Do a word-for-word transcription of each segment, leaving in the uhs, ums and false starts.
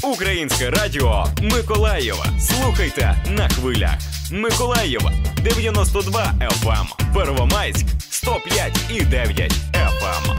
Українське радіо Миколаєва. Слухайте на хвилях. Миколаєва дев'яносто два еф ем, Первомайськ сто п'ять і дев'ять еф ем.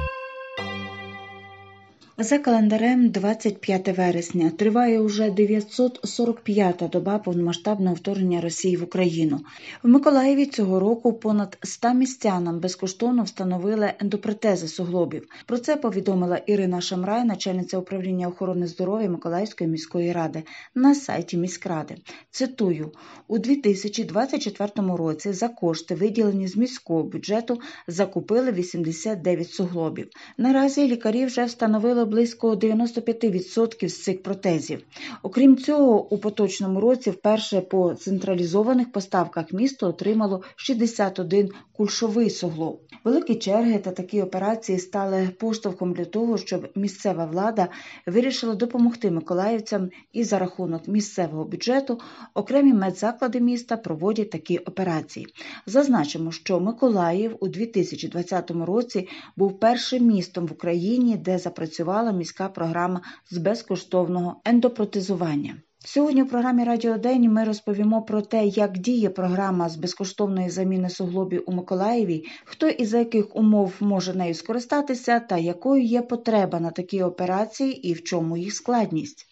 За календарем двадцять п'яте вересня триває уже дев'ятсот сорок п'ята доба повномасштабного вторгнення Росії в Україну. В Миколаєві цього року понад ста містянам безкоштовно встановили ендопротези суглобів. Про це повідомила Ірина Шамрай, начальниця управління охорони здоров'я Миколаївської міської ради, на сайті міськради. Цитую: у дві тисячі двадцять четвертому році за кошти, виділені з міського бюджету, закупили вісімдесят дев'ять суглобів. Наразі лікарі вже встановили близько дев'яносто п'ять відсотків з цих протезів. Окрім цього, у поточному році вперше по централізованих поставках місто отримало шістдесят один кульшовий суглоб. Великі черги та такі операції стали поштовхом для того, щоб місцева влада вирішила допомогти миколаївцям, і за рахунок місцевого бюджету окремі медзаклади міста проводять такі операції. Зазначимо, що Миколаїв у дві тисячі двадцятому році був першим містом в Україні, де запрацювала міська програма з безкоштовного ендопротезування. Сьогодні у програмі «Радіо День» ми розповімо про те, як діє програма з безкоштовної заміни суглобів у Миколаєві, хто і за яких умов може нею скористатися та якою є потреба на такі операції і в чому їх складність.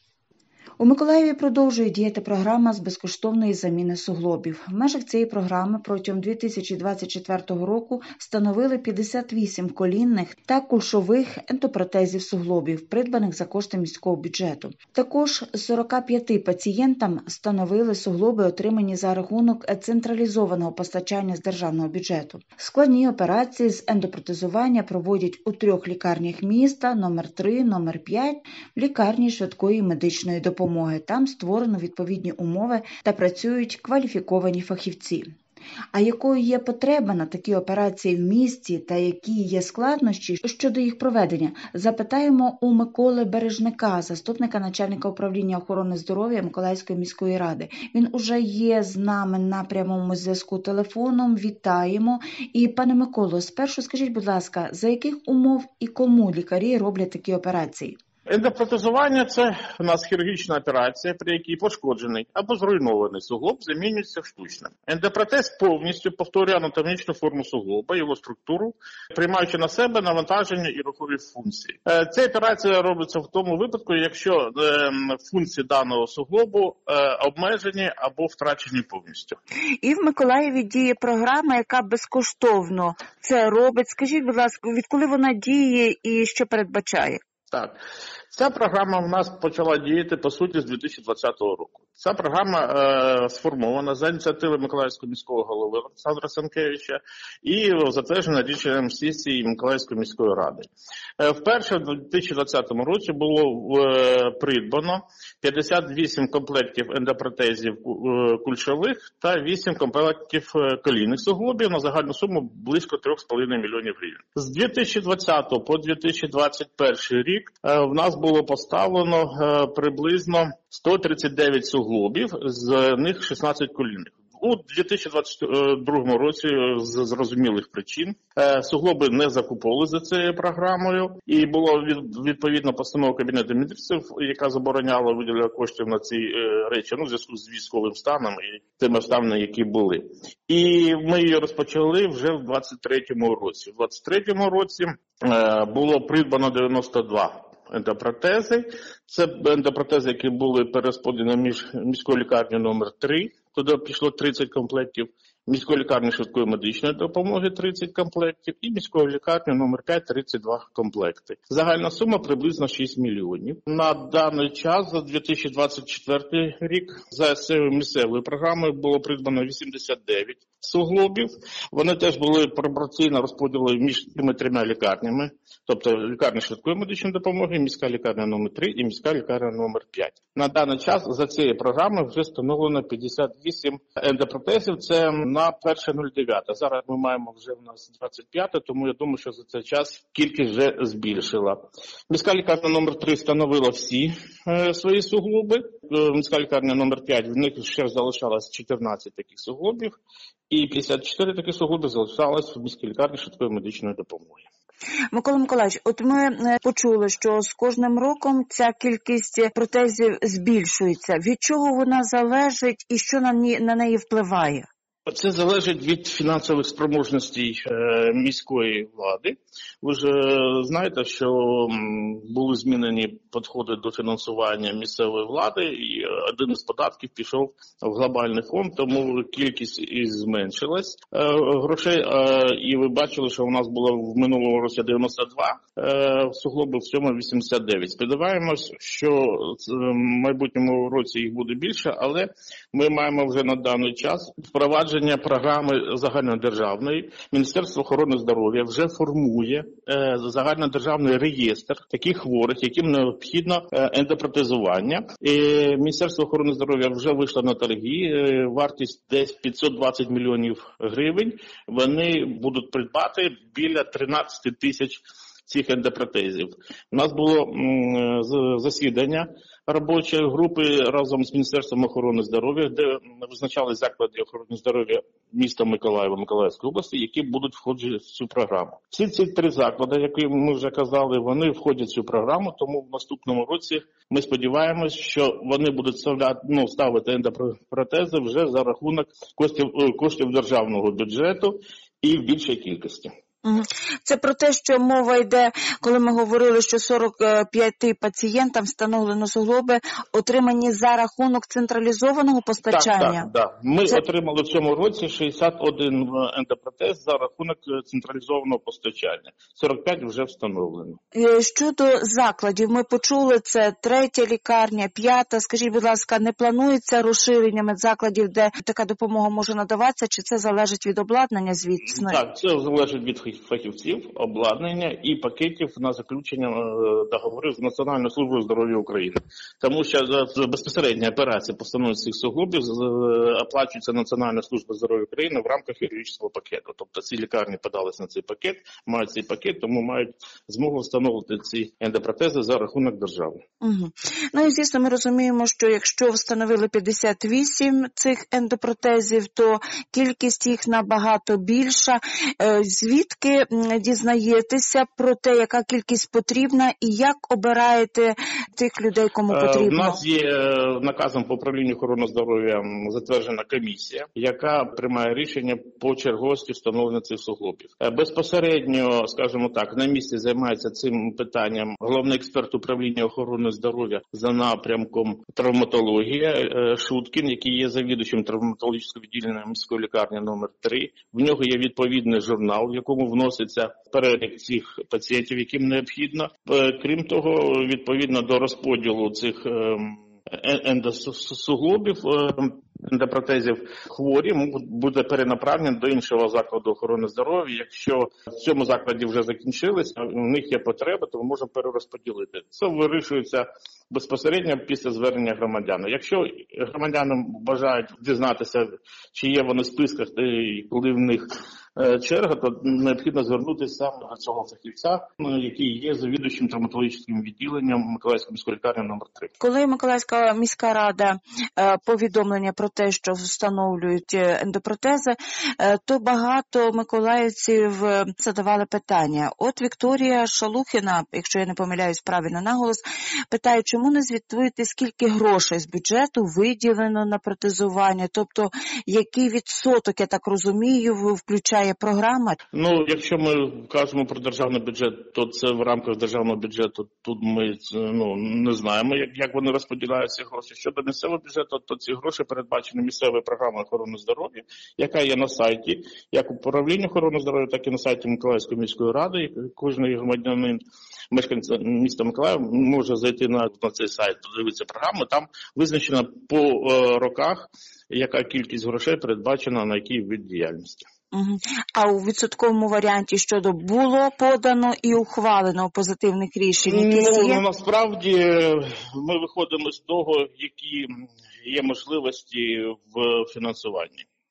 У Миколаєві продовжує діяти програма з безкоштовної заміни суглобів. В межах цієї програми протягом дві тисячі двадцять четвертого року встановили п'ятдесят вісім колінних та кульшових ендопротезів суглобів, придбаних за кошти міського бюджету. Також сорока п'яти пацієнтам встановили суглоби, отримані за рахунок централізованого постачання з державного бюджету. Складні операції з ендопротезування проводять у трьох лікарнях міста – номер три, номер п'ять, в лікарні швидкої медичної допомоги. Там створено відповідні умови та працюють кваліфіковані фахівці. А якою є потреба на такі операції в місті та які є складнощі щодо їх проведення, запитаємо у Миколи Бережника, заступника начальника управління охорони здоров'я Миколаївської міської ради. Він уже є з нами на прямому зв'язку телефоном. Вітаємо. І, пане Миколо, спершу скажіть, будь ласка, за яких умов і кому лікарі роблять такі операції? Ендопротезування – це у нас хірургічна операція, при якій пошкоджений або зруйнований суглоб замінюється штучним. Ендопротез повністю повторює анатомічну форму суглоба, його структуру, приймаючи на себе навантаження і рухові функції. Ця операція робиться в тому випадку, якщо функції даного суглобу обмежені або втрачені повністю. І в Миколаєві діє програма, яка безкоштовно це робить. Скажіть, будь ласка, відколи вона діє і що передбачає? Так, ця програма в нас почала діяти, по суті, з дві тисячі двадцятого року. Ця програма е, сформована за ініціативи Миколаївського міського голови Олександра Сенкевича і затверджена рішенням сесії Миколаївської міської ради. Е, вперше в дві тисячі двадцятому році було е, придбано п'ятдесят вісім комплектів ендопротезів е, кульшових та вісім комплектів е, колінних суглобів на загальну суму близько три з половиною мільйонів гривень. З дві тисячі двадцятого по дві тисячі двадцять перший рік е, в нас було поставлено е, приблизно сто тридцять дев'ять суглобів, з них шістнадцять колінних. У дві тисячі двадцять другому році з зрозумілих причин суглоби не закуповували за цією програмою, і було відповідно постанова Кабінету міністрів, яка забороняла виділення коштів на ці речі, ну, в зв'язку з військовим станом і тими станами, які були. І ми її розпочали вже в двадцять третьому році. В двадцять третьому році було придбано дев'яносто два ендопротези. Це ендопротези, які були перерозподілені між міською лікарнею номер три, туди пішло тридцять комплектів, міської лікарні швидкої медичної допомоги тридцять комплектів і міської лікарні номер п'ять тридцять два комплекти. Загальна сума приблизно шість мільйонів. На даний час, за дві тисячі двадцять четвертий рік, за цією місцевою програмою було придбано вісімдесят дев'ять суглобів. Вони теж були пропорційно розподілені між тими трьома лікарнями, тобто лікарня швидкої медичної допомоги, міська лікарня номер три і міська лікарня номер п'ять. На даний час за цією програмою вже встановлено п'ятдесят вісім ендопротезів. Це на перше нуль дев'яте. Зараз ми маємо вже в нас двадцять п'яте, тому я думаю, що за цей час кількість вже збільшила. Міська лікарня номер три встановила всі е, свої суглоби. Е, міська лікарня номер п'ять, в них ще залишалось чотирнадцять таких суглобів. І п'ятдесят чотири такі суглоби залишалось в міській лікарні швидкої медичної допомоги. Микола Миколаївич, от ми почули, що з кожним роком ця кількість протезів збільшується. Від чого вона залежить і що на неї, на неї впливає? Це залежить від фінансових спроможностей міської влади. Ви ж знаєте, що були змінені підходи до фінансування місцевої влади, і один із податків пішов в глобальний фонд, тому кількість і зменшилась грошей. І ви бачили, що у нас було в минулому році дев'яносто два суглоби, в цьому вісімдесят дев'ять. Сподіваємось, що в майбутньому році їх буде більше, але ми маємо вже на даний час впровадження програми загальнодержавної. Міністерство охорони здоров'я вже формує е, загальнодержавний реєстр таких хворих, яким необхідно е, ендопротезування. І Міністерство охорони здоров'я вже вийшло на торги, е, вартість десь п'ятсот двадцять мільйонів гривень. Вони будуть придбати біля тринадцять тисяч цих ендопротезів. У нас було м, засідання робочої групи разом з Міністерством охорони здоров'я, де визначали заклади охорони здоров'я міста Миколаєва, Миколаївської області, які будуть входити в цю програму. Всі ці три заклади, які ми вже казали, вони входять в цю програму, тому в наступному році ми сподіваємось, що вони будуть ставляти, ну, ставити ендопротези вже за рахунок коштів, коштів державного бюджету і в більшій кількості. Це про те, що мова йде, коли ми говорили, що сорок п'яти пацієнтам встановлено суглоби, отримані за рахунок централізованого постачання? Так, так, так. Ми Це... отримали в цьому році шістдесят один ендопротез за рахунок централізованого постачання. сорок п'ять вже встановлено. Щодо закладів, ми почули, це третя лікарня, п'ята. Скажіть, будь ласка, не планується розширення медзакладів, де така допомога може надаватися, чи це залежить від обладнання, звісно? Так, це залежить від фахівців, обладнання і пакетів на заключення договорів з Національною службою здоров'я України. Тому що за безпосередні операції по встановленню цих суглобів оплачується Національна служба здоров'я України в рамках хірургічного пакету. Тобто ці лікарні подалися на цей пакет, мають цей пакет, тому мають змогу встановити ці ендопротези за рахунок держави. Угу. Ну і звісно, ми розуміємо, що якщо встановили п'ятдесят вісім цих ендопротезів, то кількість їх набагато більша. Звідки дізнаєтеся про те, яка кількість потрібна і як обираєте тих людей, кому потрібно? У нас є наказом по управлінню охорони здоров'я затверджена комісія, яка приймає рішення по черговості встановлення цих суглобів. Безпосередньо, скажімо так, на місці займається цим питанням головний експерт управління охорони здоров'я за напрямком травматологія Шуткін, який є завідувачем травматологічного відділення міської лікарні номер три. В нього є відповідний журнал, в якому вноситься перелік цих пацієнтів, яким необхідно. Крім того, відповідно до розподілу цих ендосуглобів, ендопротезів, хворі буде перенаправлені до іншого закладу охорони здоров'я. Якщо в цьому закладі вже закінчились, у них є потреба, то ми можемо перерозподілити. Це вирішується безпосередньо після звернення громадян. Якщо громадянам бажають дізнатися, чи є вони в списках, і коли в них черга, то необхідно звернутися саме до цього фахівця, який є завідувачем травматологічним відділенням Миколаївської міської лікарні номер три. Коли Миколаївська міська рада повідомлення про те, що встановлюють ендопротези, то багато миколаївців задавали питання. От Вікторія Шалухіна, якщо я не помиляюсь правильно наголос, питає, чому не звітуєте, скільки грошей з бюджету виділено на протезування, тобто який відсоток, я так розумію, включає програма? Ну, якщо ми кажемо про державний бюджет, то це в рамках державного бюджету, тут ми ну, не знаємо, як, як вони розподіляють ці гроші. Щодо місцевого бюджету, то ці гроші передбачені місцевою програмою охорони здоров'я, яка є на сайті, як управління охорони здоров'я, так і на сайті Миколаївської міської ради. Кожен громадянин, мешканець міста Миколаєва може зайти на, на цей сайт, подивитися програму, там визначено по е, роках, яка кількість грошей передбачена на який вид діяльності. Угу. А у відсотковому варіанті щодо було подано і ухвалено позитивних рішень? Ну, є? ну, насправді ми виходимо з того, які є можливості в фінансуванні.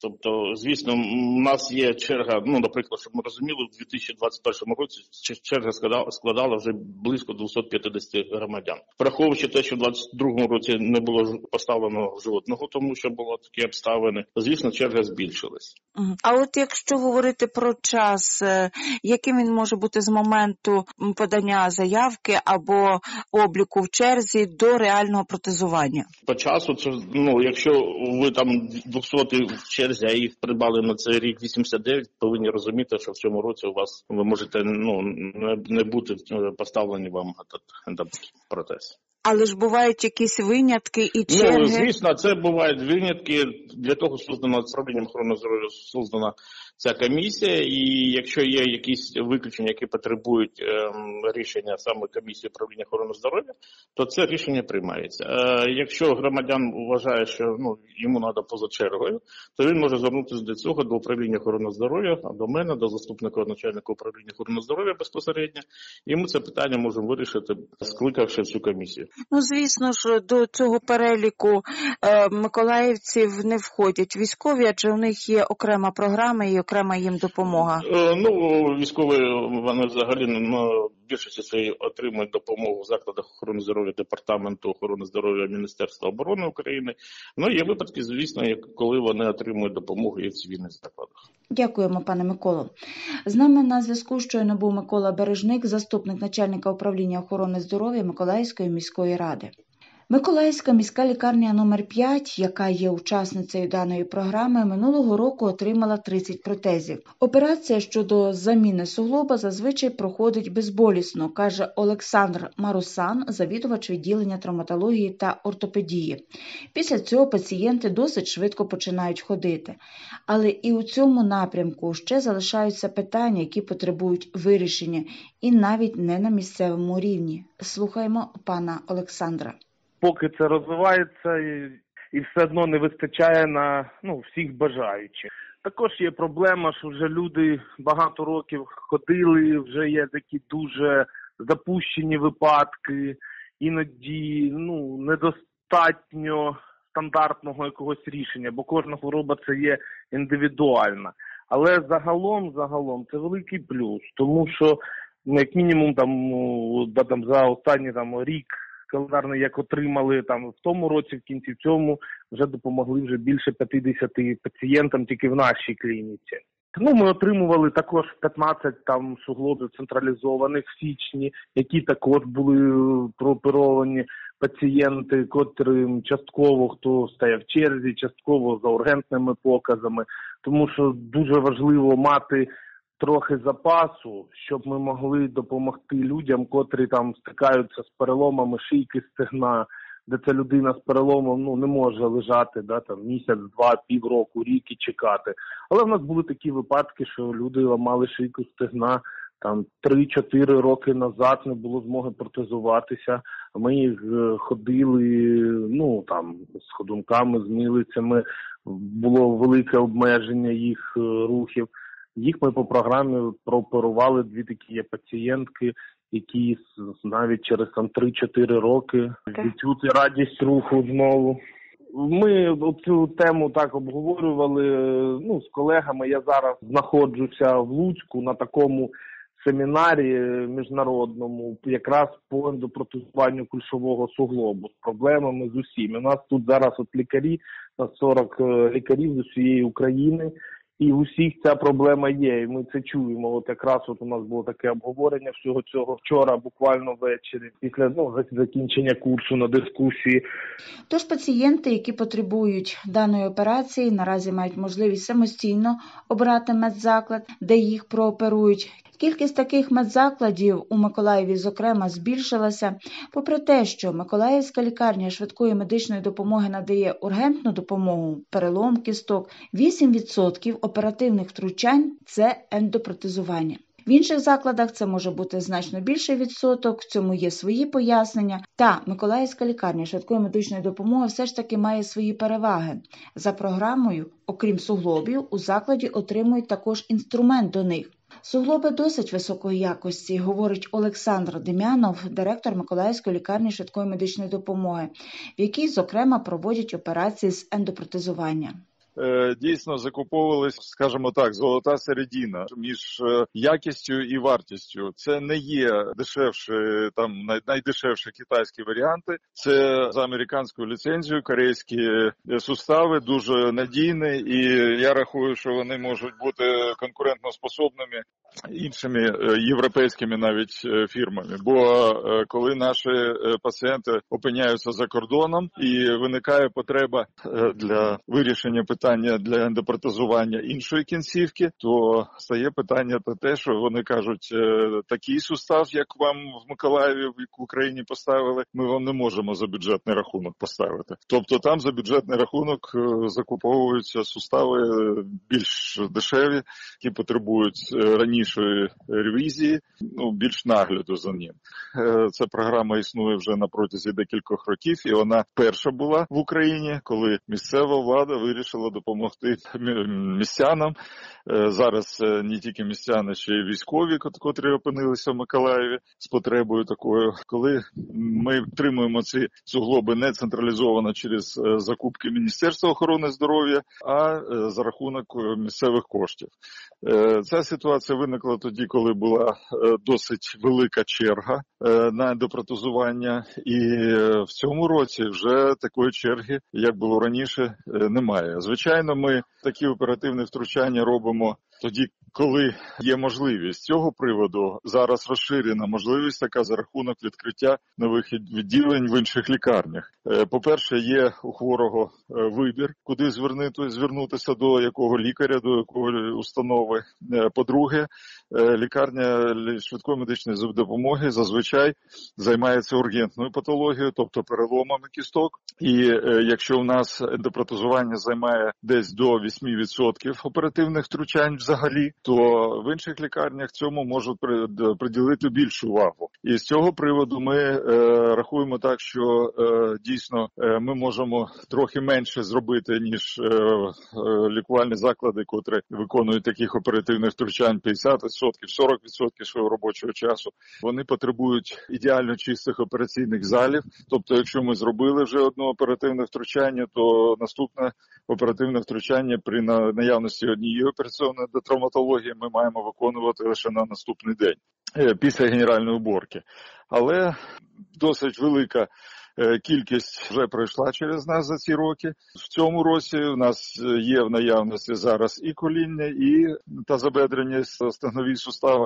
Тобто, звісно, у нас є черга, ну, наприклад, щоб ми розуміли, в дві тисячі двадцять першому році черга складала, складала вже близько двісті п'ятдесят громадян. Враховуючи те, що в двадцять другому році не було поставлено жодного, тому що було такі обставини, звісно, черга збільшилась. А от якщо говорити про час, яким він може бути з моменту подання заявки або обліку в черзі до реального протезування? По часу, це, ну, якщо ви там двохсотий в черзі, а їх придбали на цей рік вісімдесят дев'ять, повинні розуміти, що в цьому році у вас ви можете, ну, не, не бути поставлені вам этот протез. Але ж бувають якісь винятки і черги? Ну, звісно, це бувають винятки. Для того створена управлінням охорони здоров'я створена ця комісія, і якщо є якісь виключення, які потребують е, рішення саме комісії управління охорони здоров'я, то це рішення приймається. Е, якщо громадян вважає, що, ну, йому треба поза чергою, то він може звернутися до цього, до управління охорони здоров'я, до мене, до заступника начальника управління охорони здоров'я безпосередньо, і ми це питання можемо вирішити, скликавши цю комісію. Ну, звісно ж, до цього переліку е, миколаївців не входять військові, адже у них є окрема програма і окрема їм допомога. Е, ну, військові, вони взагалі на більшості своїй отримують допомогу в закладах охорони здоров'я Департаменту охорони здоров'я Міністерства оборони України. Ну, є випадки, звісно, коли вони отримують допомогу і в цивільних закладах. Дякуємо, пане Миколо. З нами на зв'язку щойно був Микола Бережник, заступник начальника управління охорони здоров'я Миколаївської міської ради. Миколаївська міська лікарня номер п'ять, яка є учасницею даної програми, минулого року отримала тридцять протезів. Операція щодо заміни суглоба зазвичай проходить безболісно, каже Олександр Марусан, завідувач відділення травматології та ортопедії. Після цього пацієнти досить швидко починають ходити. Але і у цьому напрямку ще залишаються питання, які потребують вирішення, і навіть не на місцевому рівні. Слухаємо пана Олександра. Поки це розвивається і, і все одно не вистачає на, ну, всіх бажаючих. Також є проблема, що вже люди багато років ходили, вже є такі дуже запущені випадки, іноді, ну, недостатньо стандартного якогось рішення, бо кожна хвороба це є індивідуальна. Але загалом, загалом це великий плюс, тому що, ну, як мінімум там, там за останній там рік календарний, як отримали там в тому році, в кінці в цьому, вже допомогли вже більше п'ятдесят пацієнтам тільки в нашій клініці. Ну, ми отримували також п'ятнадцять там суглобів централізованих в січні, які також були прооперовані пацієнти, котрим частково хто стояв в черзі, частково за ургентними показами, тому що дуже важливо мати трохи запасу, щоб ми могли допомогти людям, котрі там стикаються з переломами шийки, стегна, де ця людина з переломом, ну, не може лежати, да, там місяць, два, півроку, рік і чекати. Але в нас були такі випадки, що люди ламали шийку, стегна, там три-чотири роки назад не було змоги протезуватися. Ми їх ходили, ну, там, з ходунками, з милицями, було велике обмеження їх рухів. Їх ми по програмі прооперували, дві такі є пацієнтки, які навіть через там три-чотири роки відчути радість руху знову. Ми цю тему так обговорювали, ну, з колегами. Я зараз знаходжуся в Луцьку на такому семінарі міжнародному, якраз по ендопротезуванню кульшового суглобу, з проблемами з усім. У нас тут зараз от лікарі, сорок лікарів з усієї України, і у всіх ця проблема є, і ми це чуємо. От якраз от у нас було таке обговорення всього цього вчора, буквально ввечері, після, ну, закінчення курсу на дискусії. Тож пацієнти, які потребують даної операції, наразі мають можливість самостійно обрати медзаклад, де їх прооперують. Кількість таких медзакладів у Миколаєві, зокрема, збільшилася. Попри те, що Миколаївська лікарня швидкої медичної допомоги надає ургентну допомогу, перелом кісток, вісім відсотків оперативних втручань – це ендопротезування. В інших закладах це може бути значно більший відсоток, в цьому є свої пояснення. Та Миколаївська лікарня швидкої медичної допомоги все ж таки має свої переваги. За програмою, окрім суглобів, у закладі отримують також інструмент до них. Суглоби досить високої якості, говорить Олександр Дем'янов, директор Миколаївської лікарні швидкої медичної допомоги, в якій, зокрема, проводять операції з ендопротезування. дійсно закуповувалися, скажімо так, золота середина між якістю і вартістю. Це не є дешевші, там найдешевші китайські варіанти. Це за американською ліцензією корейські сустави, дуже надійні, і я рахую, що вони можуть бути конкурентноспособними іншими європейськими навіть фірмами. Бо коли наші пацієнти опиняються за кордоном і виникає потреба для вирішення питання для ендопротезування іншої кінцівки, то стає питання про те, що вони кажуть, такий сустав, як вам в Миколаєві, в Україні поставили, ми вам не можемо за бюджетний рахунок поставити. Тобто там за бюджетний рахунок закуповуються сустави більш дешеві, які потребують ранішої ревізії, ну, більш нагляду за ним. Ця програма існує вже на протязі декількох років, і вона перша була в Україні, коли місцева влада вирішила допомогти містянам. Зараз не тільки містяни, ще й військові, котрі опинилися в Миколаєві з потребою такою. Коли ми отримуємо ці суглоби не централізовано через закупки Міністерства охорони здоров'я, а за рахунок місцевих коштів. Ця ситуація виникла тоді, коли була досить велика черга на ендопротезування, і в цьому році вже такої черги, як було раніше, немає. Звичайно, ми такі оперативні втручання робимо тоді, коли є можливість. З цього приводу зараз розширена можливість така за рахунок відкриття нових відділень в інших лікарнях. По-перше, є у хворого вибір, куди звернути, звернутися, до якого лікаря, до якої установи. По-друге, лікарня швидкої медичної допомоги зазвичай займається ургентною патологією, тобто переломами кісток. І якщо у нас ендопротезування займає десь до вісім відсотків оперативних втручань взагалі, то в інших лікарнях цьому можуть приділити більшу увагу. І з цього приводу ми е, рахуємо так, що е, дійсно е, ми можемо трохи менше зробити, ніж е, е, лікувальні заклади, котрі виконують таких оперативних втручань п'ятдесят відсотків, сорок відсотків свого робочого часу. Вони потребують ідеально чистих операційних залів. Тобто, якщо ми зробили вже одне оперативне втручання, то наступне оперативне втручання при наявності однієї операційної травматології ми маємо виконувати лише на наступний день після генеральної уборки. Але досить велика кількість вже пройшла через нас за ці роки. В цьому році у нас є в наявності зараз і коління, і тазобедрені стегнові сустави.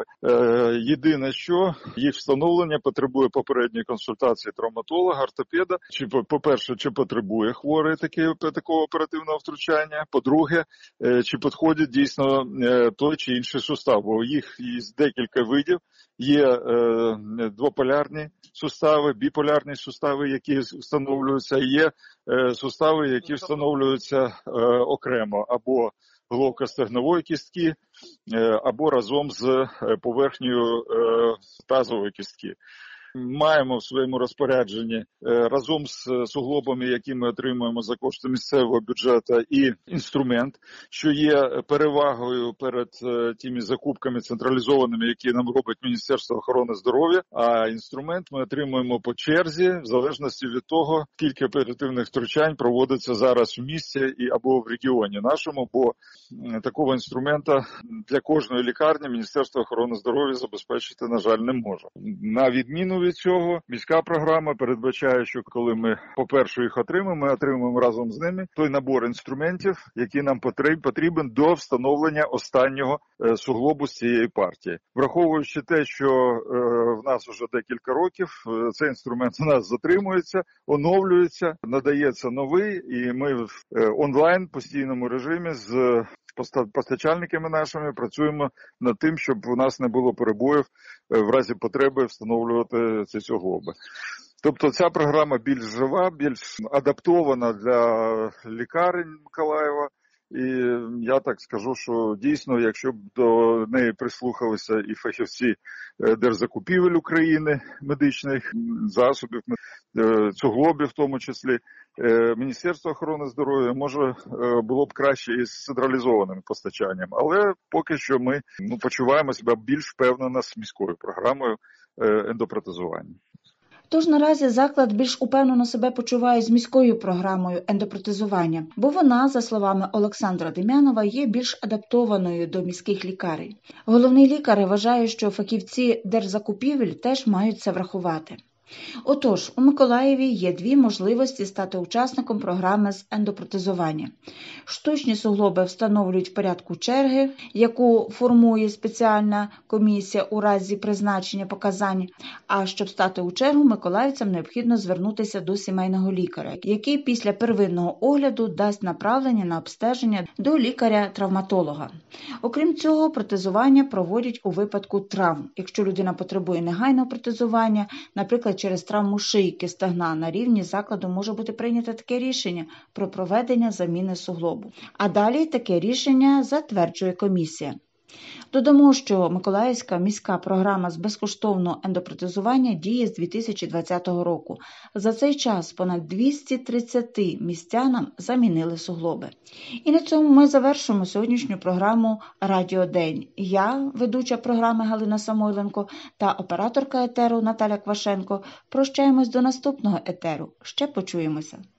Єдине, що їх встановлення потребує попередньої консультації травматолога, ортопеда. Чи, по-перше, чи потребує хворий такі, такого оперативного втручання, по-друге, чи підходить дійсно той чи інший сустав, бо їх є декілька видів. Є е, двополярні сустави, біполярні сустави, які встановлюються, є е, сустави, які встановлюються е, окремо, або головко-стегнової кістки, е, або разом з поверхнею е, тазової кістки. Маємо в своєму розпорядженні разом з суглобами, які ми отримуємо за кошти місцевого бюджету, і інструмент, що є перевагою перед тими закупками централізованими, які нам робить Міністерство охорони здоров'я, а інструмент ми отримуємо по черзі, в залежності від того, скільки оперативних втручань проводиться зараз в місті і або в регіоні нашому, бо такого інструмента для кожної лікарні Міністерство охорони здоров'я забезпечити, на жаль, не може. На відміну від цього, міська програма передбачає, що коли ми, по-перше, їх отримаємо, ми отримуємо разом з ними той набор інструментів, який нам потрібен до встановлення останнього суглобу з цієї партії. Враховуючи те, що е, в нас вже декілька років, цей інструмент у нас затримується, оновлюється, надається новий, і ми в е, онлайн постійному режимі з постачальниками нашими працюємо над тим, щоб у нас не було перебоїв в разі потреби встановлювати ці суглоби. Тобто ця програма більш жива, більш адаптована для лікарень Миколаєва. І я так скажу, що дійсно, якщо б до неї прислухалися і фахівці Держзакупівель України, медичних засобів, суглобів в тому числі, Міністерство охорони здоров'я, може, було б краще із централізованим постачанням. Але поки що ми ну, почуваємо себе більш впевнено з міською програмою ендопротезування. Тож наразі заклад більш упевнено себе почуває з міською програмою ендопротезування, бо вона, за словами Олександра Дем'янова, є більш адаптованою до міських лікарень. Головний лікар вважає, що фахівці держзакупівель теж мають це врахувати. Отож, у Миколаєві є дві можливості стати учасником програми з ендопротезування. Штучні суглоби встановлюють в порядку черги, яку формує спеціальна комісія у разі призначення показань. А щоб стати у чергу, миколаївцям необхідно звернутися до сімейного лікаря, який після первинного огляду дасть направлення на обстеження до лікаря-травматолога. Окрім цього, протезування проводять у випадку травм. Якщо людина потребує негайного протезування, наприклад, через травму шийки, стегна, на рівні закладу може бути прийнято таке рішення про проведення заміни суглобу. А далі таке рішення затверджує комісія. Додамо, що Миколаївська міська програма з безкоштовного ендопротезування діє з дві тисячі двадцятого року. За цей час понад двісті тридцять містянам замінили суглоби. І на цьому ми завершуємо сьогоднішню програму «Радіодень». Я, ведуча програми Галина Самойленко та операторка етеру Наталя Квашенко прощаємось до наступного етеру. Ще почуємося.